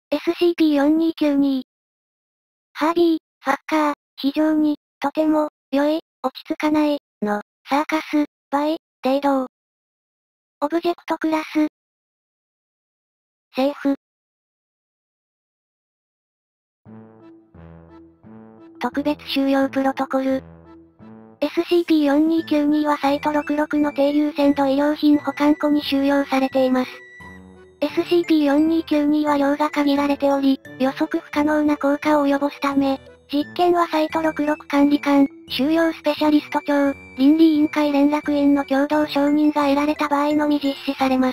SCP-4292。ハービー、ファッカー、非常に、とても、良い、落ち着かない、の、サーカス、バイ、程度。オブジェクトクラス。セーフ。特別収容プロトコル。SCP-4292 はサイト66の低優先度医療品保管庫に収容されています。SCP-4292 は量が限られており、予測不可能な効果を及ぼすため、実験はサイト66管理官、収容スペシャリスト長、倫理委員会連絡員の共同承認が得られた場合のみ実施されます。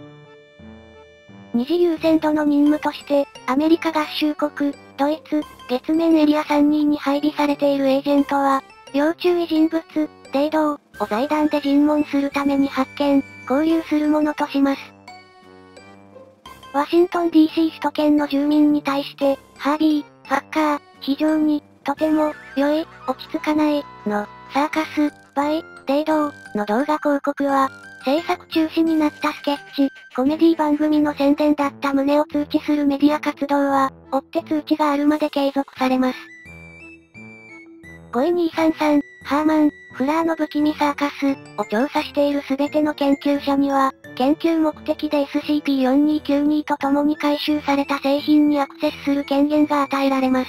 二次優先度の任務として、アメリカ合衆国、ドイツ、月面エリア3人に配備されているエージェントは、要注意人物、程度を財団で尋問するために発見、交流するものとします。ワシントン DC 首都圏の住民に対して、ハービー、ファッカー、非常に、とても、良い、落ち着かない、の、サーカス、バイ、程度の動画広告は、制作中止になったスケッチ、コメディ番組の宣伝だった旨を通知するメディア活動は、追って通知があるまで継続されます。5233、ハーマン、フラーの不気味サーカスを調査しているすべての研究者には、研究目的で SCP-4292 と共に回収された製品にアクセスする権限が与えられます。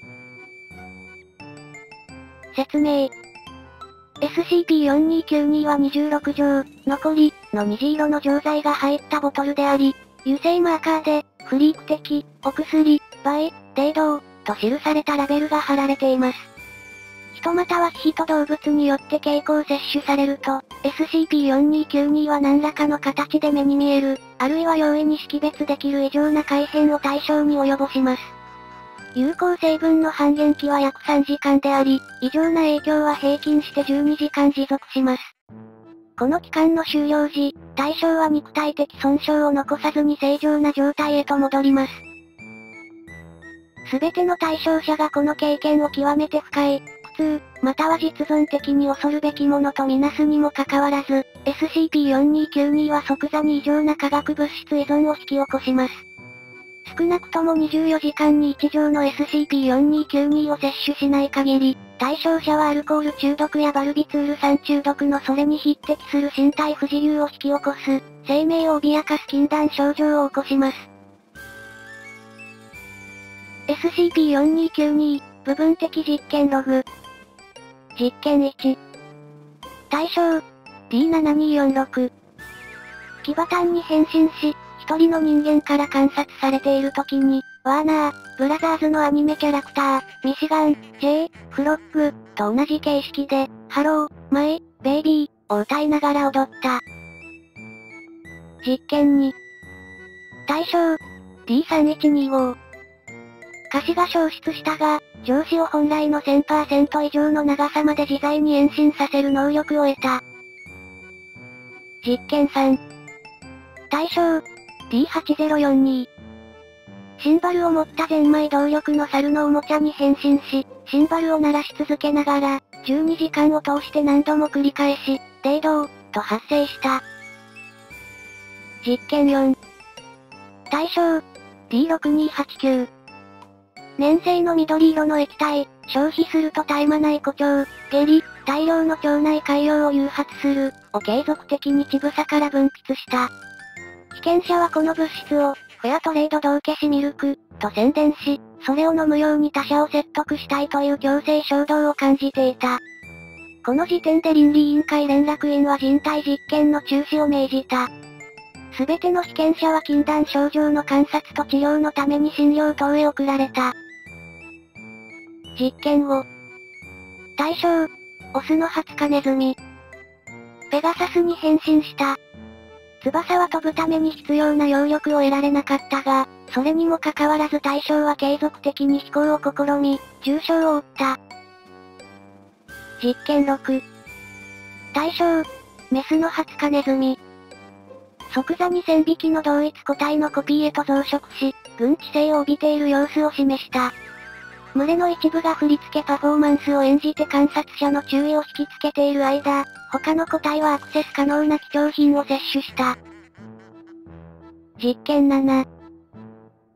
説明。SCP-4292 は26錠、残り、の虹色の錠剤が入ったボトルであり、油性マーカーで、フリーク的、お薬、バイ、程度、と記されたラベルが貼られています。人または非人動物によって経口摂取されると、SCP-4292 は何らかの形で目に見える、あるいは容易に識別できる異常な改変を対象に及ぼします。有効成分の半減期は約3時間であり、異常な影響は平均して12時間持続します。この期間の終了時、対象は肉体的損傷を残さずに正常な状態へと戻ります。すべての対象者がこの経験を極めて不快、苦痛、または実存的に恐るべきものとみなすにもかかわらず、SCP-4292 は即座に異常な化学物質依存を引き起こします。少なくとも24時間に1錠の SCP-4292 を摂取しない限り、対象者はアルコール中毒やバルビツール酸中毒のそれに匹敵する身体不自由を引き起こす、生命を脅かす禁断症状を起こします。SCP-4292、部分的実験ログ。実験1。対象、D7246。キバタンに変身し、一人の人間から観察されている時に、ワーナー、ブラザーズのアニメキャラクター、ミシガン、J、フロッグ、と同じ形式で、ハロー、マイ、ベイビー、を歌いながら踊った。実験2。対象、D3125。歌詞が消失したが、上司を本来の 1000% 以上の長さまで自在に延伸させる能力を得た。実験3。対象、D8042。シンバルを持ったゼンマイ動力の猿のおもちゃに変身し、シンバルを鳴らし続けながら、12時間を通して何度も繰り返し、程度、と発生した。実験4。対象、D6289。粘性の緑色の液体、消費すると絶え間ない誇張、下痢、大量の腸内潰瘍を誘発する、を継続的に乳房から分泌した。被験者はこの物質を、フェアトレード道消しミルク、と宣伝し、それを飲むように他者を説得したいという強制衝動を感じていた。この時点で倫理委員会連絡員は人体実験の中止を命じた。すべての被験者は禁断症状の観察と治療のために診療等へ送られた。実験後。対象、オスのハツカネズミ。ペガサスに変身した。翼は飛ぶために必要な揚力を得られなかったが、それにもかかわらず対象は継続的に飛行を試み、重傷を負った。実験6。対象、メスのハツカネズミ。即座に1000匹の同一個体のコピーへと増殖し、群知性を帯びている様子を示した。群れの一部が振り付けパフォーマンスを演じて観察者の注意を引きつけている間、他の個体はアクセス可能な貴重品を摂取した。実験7。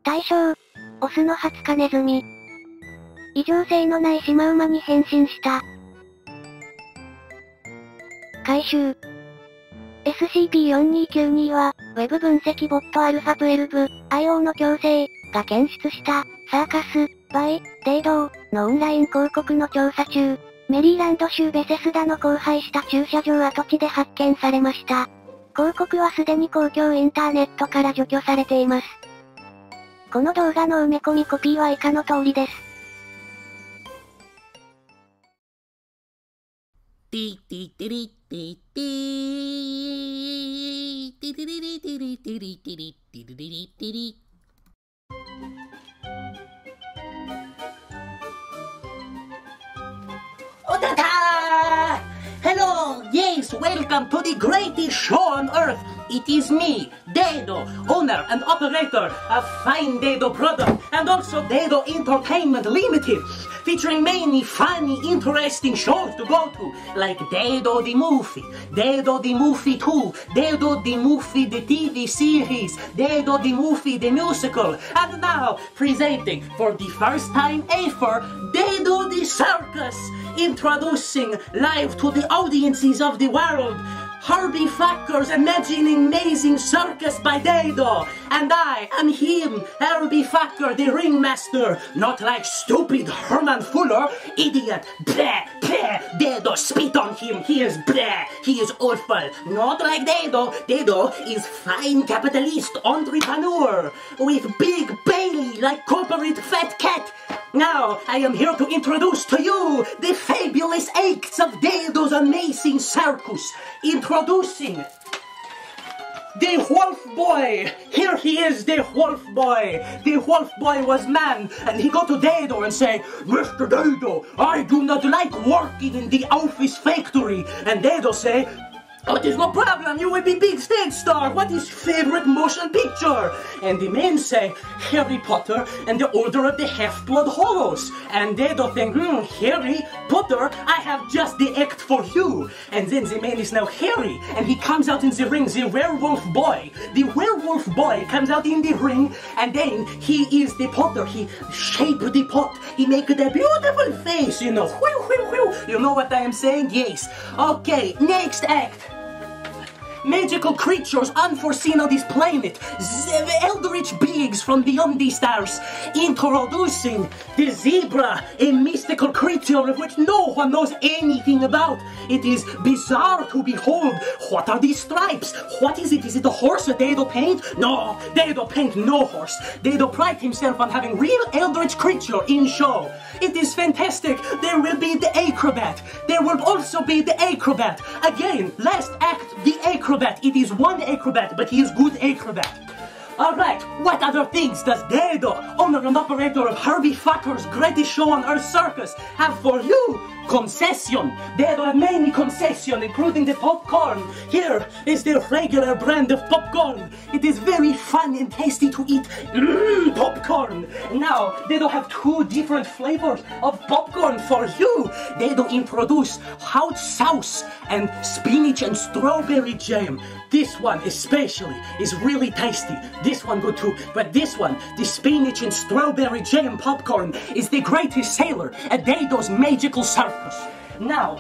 大将、オスのハツカネズミ。異常性のないシマウマに変身した。回収。SCP-4292 は、ウェブ分析ボットアルファ12、IO の強制が検出した、サーカス、バイ、デイドーのオンライン広告の調査中、メリーランド州ベセスダの荒廃した駐車場跡地で発見されました。広告はすでに公共インターネットから除去されています。この動画の埋め込みコピーは以下の通りです。 ティティテリティティティティリリティリティリティリティリリティリ。Otata! Hello! Yes, welcome to the greatest show on earth! It is me, Dedo, owner and operator of Fine Dedo Product and also Dedo Entertainment Limited, featuring many funny, interesting shows to go to, like Dedo the Movie, Dedo the Movie 2, Dedo the Movie the TV series, Dedo the Movie the musical, and now presenting for the first time ever, Dedo the Circus, introducing live to the audiences of the world, Herbie Facker's Imagining Amazing Circus by Dedo, and I am him, Herbie Facker, the ringmaster, not like stupid Herman Fuller, idiot, bleh, bleh, Dedo, spit on him, he is bleh, he is awful, not like Dedo, Dedo is fine capitalist entrepreneur, with big belly like corporate fat cat. Now, I am here to introduce to you the fabulous acts of Dedo's amazing circus. Introducing the Wolf Boy. Here he is, the Wolf Boy. The Wolf Boy was man, and he go to Dedo and say, Mr. Dedo, I do not like working in the office factory. And Dedo say, oh, there's no problem, you will be big stage star. What is favorite motion picture? And the men say, Harry Potter and the Order of the Half-Blood Hollows. And Dedo think, Harry Potter, I have just the act for you. And then the man is now Harry, and he comes out in the ring, the werewolf boy. The werewolf boy comes out in the ring, and then he is the potter. He shape the pot. He make the beautiful face, you know. You know what I am saying? Yes. Okay, next act. Magical creatures unforeseen on this planet, eldritch beings from beyond the stars, introducing the zebra, a mystical creature of which no one knows anything about. It is bizarre to behold. What are these stripes? What is it? Is it a horse that Dedo paint? No, Dedo paint no horse. Dedo pride himself on having real eldritch creature in show. It is fantastic. There will be the acrobat. There will also be the acrobat. Again, last act, the acrobat. It is one acrobat, but he is good acrobat. Alright, what other things does Dedo, owner and operator of Herbie Facker's greatest show on Earth Circus, have for you? Concession. Dedo have many concessions, including the popcorn. Here is the regular brand of popcorn. It is very fun and tasty to eat. Popcorn. Now, Dedo have two different flavors of popcorn for you. Dedo introduce hot sauce and spinach and strawberry jam. This one especially is really tasty. This one good too, but this one, the spinach and strawberry jam popcorn, is the greatest seller at Dedo's magical circus. Now,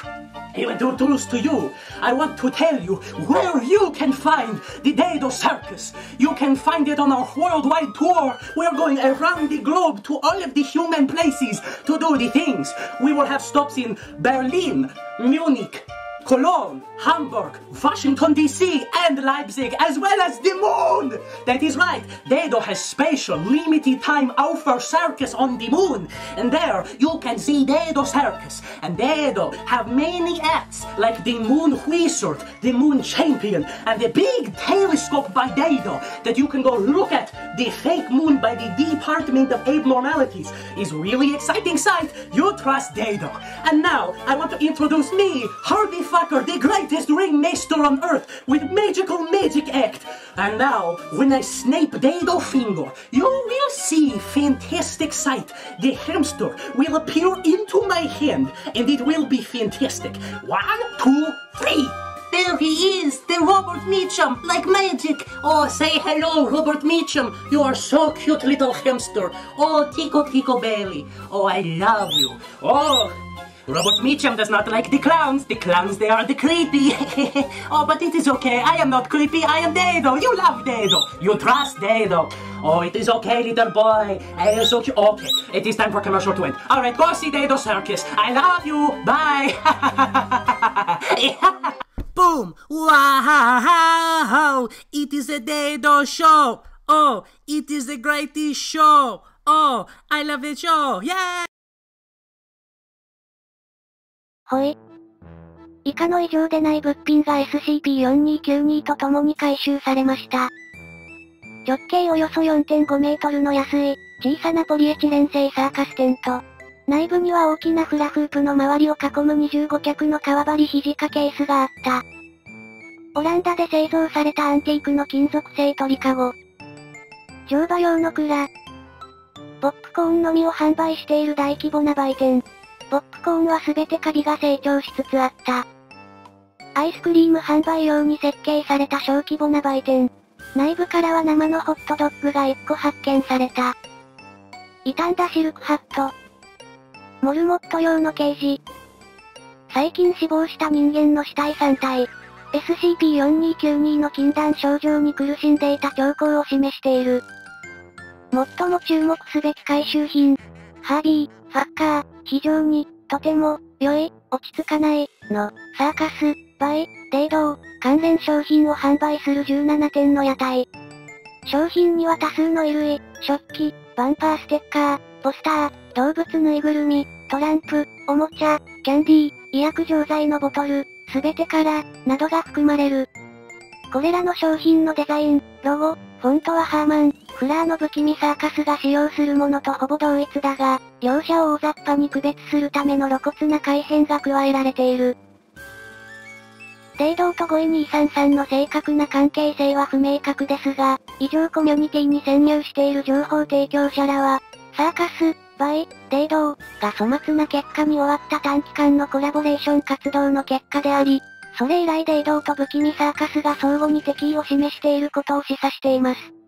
I want to introduce to you, I want to tell you where you can find the Dedo Circus. You can find it on our worldwide tour. We're going around the globe to all of the human places to do the things. We will have stops in Berlin, Munich, Cologne, Hamburg, Washington DC, and Leipzig, as well as the moon! That is right, Dedo has special limited time offer circus on the moon, and there you can see Dedo Circus, and Dedo have many acts like the Moon Wizard, the Moon Champion, and the big telescope by Dedo that you can go look at. The fake moon by the Department of Abnormalities is really exciting sight. You trust Dedo. And now I want to introduce me, Herbie Facker, the greatest ringmaster on earth with magical magic act. And now, when I snap Dedo finger, you will see fantastic sight. The hamster will appear into my hand, and it will be fantastic. 1, 2, 3. there he is, the Robert Meacham, like magic. Oh, say hello, Robert Meacham. You are so cute, little hamster. Oh, Tico Tico Bailey. Oh, I love you. Oh, Robert Meacham does not like the clowns. The clowns, they are the creepy. Oh, but it is okay. I am not creepy. I am Dado. You love Dado. You trust Dado. Oh, it is okay, little boy. I am so cute. Okay, it is time for commercial to end. All right, go see Dado Circus. I love you. Bye. Boom. Wow. It is a Dado show. Oh, it is the greatest show. Oh, I love the show. Yeah. ほい。以下の異常でない物品が SCP-4292 と共に回収されました。直径およそ 4.5 メートルの安い、小さなポリエチレン製サーカステント。内部には大きなフラフープの周りを囲む25脚の革張り肘掛ケースがあった。オランダで製造されたアンティークの金属製鳥かご。乗馬用の蔵。ポップコーンのみを販売している大規模な売店。ポップコーンはすべてカビが成長しつつあった。アイスクリーム販売用に設計された小規模な売店。内部からは生のホットドッグが1個発見された。傷んだシルクハット。モルモット用のケージ。最近死亡した人間の死体3体。SCP-4292 の禁断症状に苦しんでいた兆候を示している。最も注目すべき回収品。ハービー、ファッカー、非常に、とても、良い、落ち着かない、の、サーカス、バイ、デイドー、関連商品を販売する17点の屋台。商品には多数の衣類、食器、バンパーステッカー、ポスター、動物ぬいぐるみ、トランプ、おもちゃ、キャンディー、医薬錠剤のボトル、すべてから、などが含まれる。これらの商品のデザイン、ロゴ、フォントはハーマン、フラーの不気味サーカスが使用するものとほぼ同一だが、両者を大雑把に区別するための露骨な改変が加えられている。デイドーと5233の正確な関係性は不明確ですが、異常コミュニティに潜入している情報提供者らは、サーカス、バイ、デイドーが粗末な結果に終わった短期間のコラボレーション活動の結果であり、それ以来デイドーと不気味サーカスが相互に敵意を示していることを示唆しています。